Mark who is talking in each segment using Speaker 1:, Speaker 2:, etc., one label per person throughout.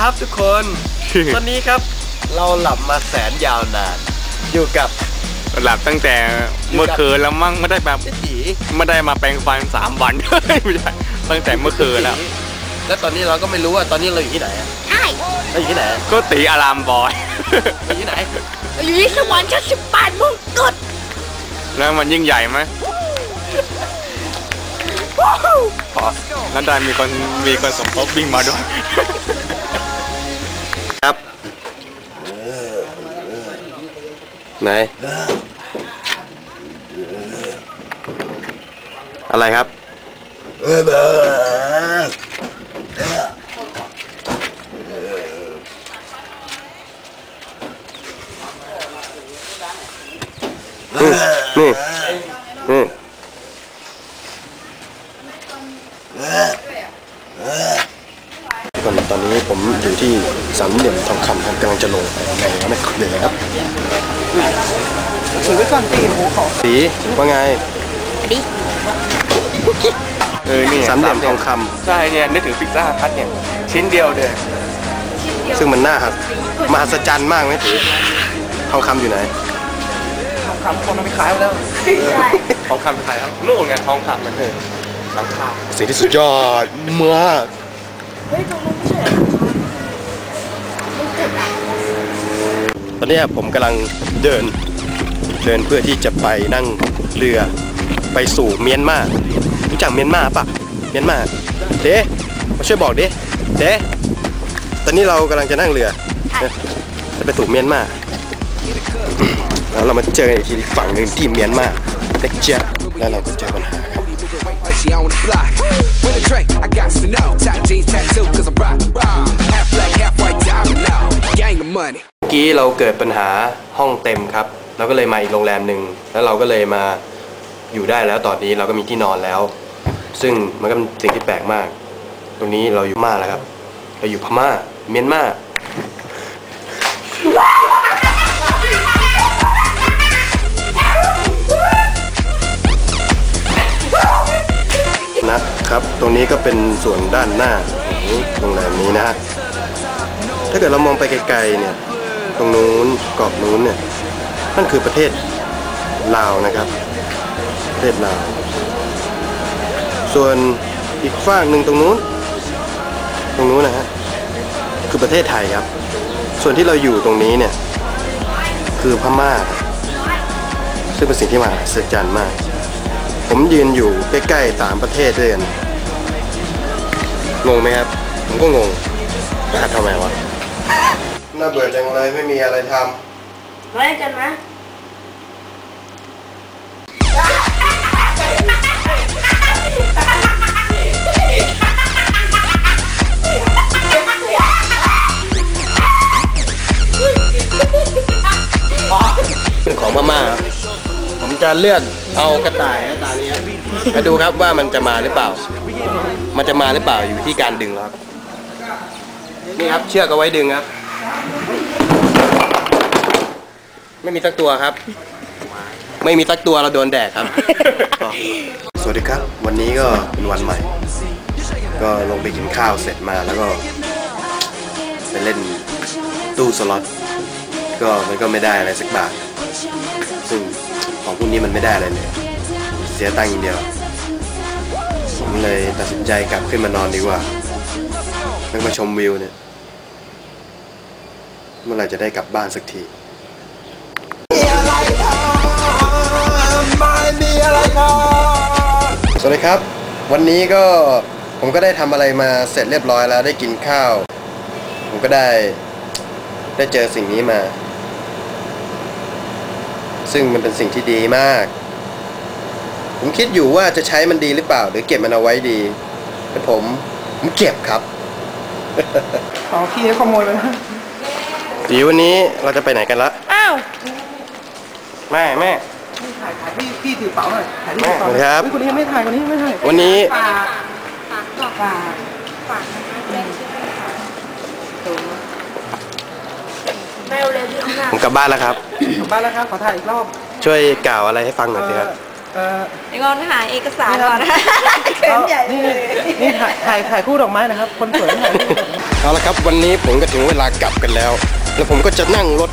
Speaker 1: ครับทุกคน วันนี้ครับเราหลับมาแสนยาวนานอยู่กับ
Speaker 2: หลับตั้งแต่เมื่อคืนแล้วมั้งไม่ได้แบบไม่ได้มาแปรงฟัน3 วันไม่ใช่ตั้งแต่เมื่อคืนแล้ว
Speaker 1: ตอนนี้เราก็ไม่รู้ว่าตอนนี้เราอยู่ที่ไหน
Speaker 3: ใช่
Speaker 1: เราอยู่ที่ไหน
Speaker 2: ก็ตีอารามบอย
Speaker 1: อยู่ที่ไหน
Speaker 3: อยู่ที่สวรรค์ชั้น18 มงกุฎ
Speaker 2: แล้วมันยิ่งใหญ่ไหมแล้วได้มีคนสมทบวิ่งมาด้วย
Speaker 1: ครับไหนอะไรครับนี่ตอนนี้ผมอยู่ที่สามเหลี่ยมทองคำครับกำลังจะลงไงครับไม่เดี๋ยวนะครับถือไว้ก่อนตีหูขอสีว่าไง
Speaker 3: ดิ
Speaker 1: นี่สามเหลี่ยมทองคำ
Speaker 2: ใช่เนี่ยนึกถึงพิซซ่าคัทเนี่ยชิ้นเดียวเลย
Speaker 1: ซึ่งมันน่าหักมหัศจรรย์มากไหมถือทองคำอยู่ไหน
Speaker 2: ทองคำคนมันไม่ขายแล้วทองคำขายแล้วนู่นไงทองคำมันหลังคา
Speaker 1: สิ่งที่สุดยอดมากตอนนี้ผมกำลังเดินเพื่อที่จะไปนั่งเรือไปสู่เมียนมารู้จักเมียนมาปะเมียนมาเด้มาช่วยบอกดิเด้ตอนนี้เรากำลังจะนั่งเรือจะไปสู่เมียนมาแล้วเรามาเจออีกทีฝั่งหนึ่งที่เมียนมาเล็กเจ้าแล้วเราก็เจอปัญหาครับเมื่อกี้เราเกิดปัญหาห้องเต็มครับเราก็เลยมาอีกโรงแรมหนึ่งแล้วเราก็เลยมาอยู่ได้แล้วตอนนี้เราก็มีที่นอนแล้วซึ่งมันก็เป็นสิ่งที่แปลกมากตรงนี้เราอยู่มาแล้วครับเราอยู่พม่าเมียนมานะครับตรงนี้ก็เป็นส่วนด้านหน้าของโรงแรมนี้นะฮะถ้าเกิดเรามองไปไกลๆเนี่ยตรงนู้นเกาะนู้นเนี่ยนั่นคือประเทศลาวนะครับประเทศลาวส่วนอีกฝั่งหนึ่งตรงนู้นนะฮะคือประเทศไทยครับส่วนที่เราอยู่ตรงนี้เนี่ยคือพม่าซึ่งเป็นสิ่งที่มหัศจรรย์มากผมยืนอยู่ใกล้ๆ3 ประเทศด้วยกันงงไหมครับผมก็งงทำไมวะน่าเบื่อจังเลยไม่มีอะไรทำ
Speaker 3: ไว้กันนะ
Speaker 1: เป็นของม่าผมจะเลื่อนเอากระต่ายตานี้มาดูครับว่ามันจะมาหรือเปล่าอยู่ที่การดึงครับนี่ครับเชือกเอาไว้ดึงครับไม่มีสักตัวครับไม่มีสักตัวเราโดนแดดครับสวัสดีครับวันนี้ก็เป็นวันใหม่ก็ลงไปกินข้าวเสร็จมาแล้วก็ไปเล่นตู้สล็อตก็มันก็ไม่ได้อะไรสักบาทซึ่งของพวกนี้มันไม่ได้อะไรเลยเสียตังค์อย่างเดียวผมเลยตัดสินใจกลับขึ้นมานอนดีกว่าแล้วมาชมวิวเนี่ยเมื่อไหร่จะได้กลับบ้านสักทีสวัสดีครับวันนี้ก็ผมก็ได้ทำอะไรมาเสร็จเรียบร้อยแล้วได้กินข้าวผมก็ได้เจอสิ่งนี้มาซึ่งมันเป็นสิ่งที่ดีมากผมคิดอยู่ว่าจะใช้มันดีหรือเปล่าหรือเก็บมันเอาไว้ดีแต่ผมเก็บครับ
Speaker 4: พี่ขโมยไปนะ
Speaker 1: ดีวันนี้เราจะไปไหนกันละ
Speaker 3: อ้าว
Speaker 1: แม่
Speaker 4: ถ่ายพี่ถือเป๋าหน่อยถ่ายที่เป๋า
Speaker 1: ครับ
Speaker 4: คนนี้ไม่ถ่ายวัน
Speaker 1: นี้
Speaker 3: ฝาก
Speaker 1: ผมกลับบ้านแล้วครับ
Speaker 4: ขอถ่ายอีกรอบ
Speaker 1: ช่วยกล่าวอะไรให้ฟังหน่อยสิครับ
Speaker 3: งอนหาเอกสารก่อนนะ
Speaker 4: นี่ถ่ายคู่ดอกไม้นะครับคนสวยถ่าย
Speaker 1: เอาละครับวันนี้ผมก็ถึงเวลากลับกันแล้ว แล้วผมก็จะนั่งรถ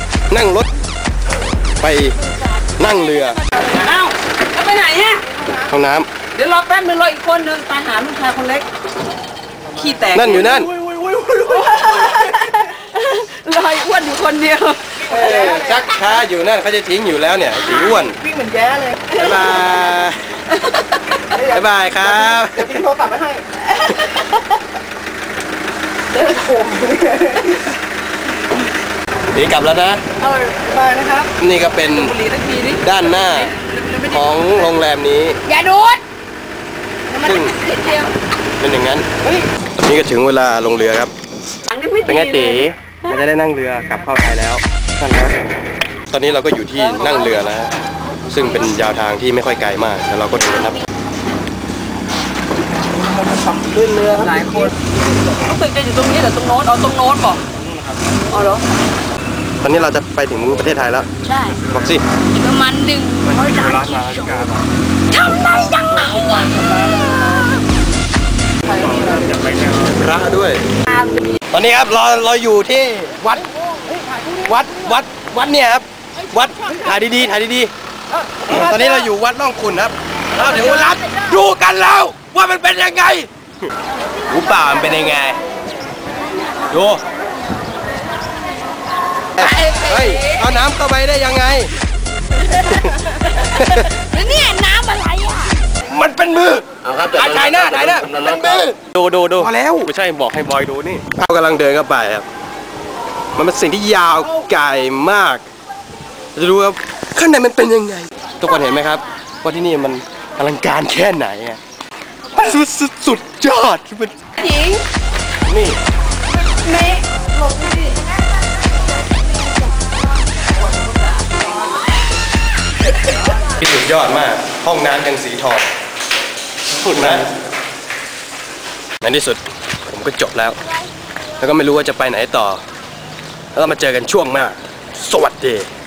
Speaker 1: ไปนั่งเรือ
Speaker 5: อ้าวแล้วไปไหนเนี่ย
Speaker 1: ห้องน้
Speaker 5: เดี๋ยวรอแป๊บนึงรออีกคนนึงตามหาลูกชายคนเล็ก ขี้แตก
Speaker 1: ำนั่นอยู่นั่น
Speaker 5: รอไอ้อ้วนอยู่คนเดียว
Speaker 1: ชักช้าอยู่นั่นเขาจะทิ้งอยู่แล้วเนี่ยสีอ้วน
Speaker 4: วิ่งเหมือนแย่เลย
Speaker 1: บ๊ายบายบ๊ายบายครับ
Speaker 4: เดี๋ยวทิ้งโทรศัพท์ไว้ให้
Speaker 1: นี่กลับแล้วนะ
Speaker 4: ไปนะครับ
Speaker 1: นี่ก็เป็น
Speaker 5: บุหรี่สักทีดิ
Speaker 1: ด้านหน้าของโรงแรมนี้
Speaker 3: อย่าดูด
Speaker 1: ซึ่ง
Speaker 3: นิดเดียว
Speaker 1: เป็นอย่างนั้นตอนนี้ก็ถึงเวลาลงเรือครับ
Speaker 5: อันนี้ไม่
Speaker 1: เป็นไงตีเราจะได้นั่งเรือกลับเข้าไทยแล้วนั่นแล้วตอนนี้เราก็อยู่ที่นั่งเรือแล้ว ซึ่งเป็นยาวทางที่ไม่ค่อยไกลมากแล้วเราก็เดินครับ
Speaker 4: ขึ้นเรือครับ
Speaker 5: หลายคนรู้สึกจะอยู่ตรงนี้แต่ตรงโน้นเอาตรงโน้นบอกอ๋อเหรอ
Speaker 1: ตอนนี้เราจะไปถึงประเทศไทยแล้ว
Speaker 3: ใช่
Speaker 1: บอกสิ
Speaker 3: อีกประมาณ130 ชั่วโมงทำได้ยังไงวะ
Speaker 1: พระด้วย ตอนนี้ครับเราอยู่ที่วัดเนี่ยครับวัดถ่ายดีๆตอนนี้เราอยู่วัดร่องขุ่นครับเราถึงเวลาดูกันแล้วว่ามันเป็นยังไงรู้เปล่ามันเป็นยังไงดูเฮ้ยเอาน้ำเข้าไปได้ยังไง
Speaker 3: แล้วเนี่ยน้ำอะไรอ่ะ
Speaker 1: มันเป็นมือถ่ายหน้าเป็นมือดูพอแล้ว
Speaker 2: ไม่ใช่บอกให้บอยดูนี่
Speaker 1: เรากำลังเดินเข้าไปครับมันเป็นสิ่งที่ยาวไกลมากจะดูครับข้างในมันเป็นยังไงทุกคนเห็นไหมครับว่าที่นี่มันอลังการแค่ไหนอ่ะมันสุดยอดมัน
Speaker 3: หญิง
Speaker 1: นี่
Speaker 3: เมฆหลบดิ
Speaker 1: ที่สุดยอดมากห้องน้ำยังสีทองพูดนะในที่สุดผมก็จบแล้ว แล้วก็ไม่รู้ว่าจะไปไหนต่อแล้วก็มาเจอกันช่วงหน้าสวัสดี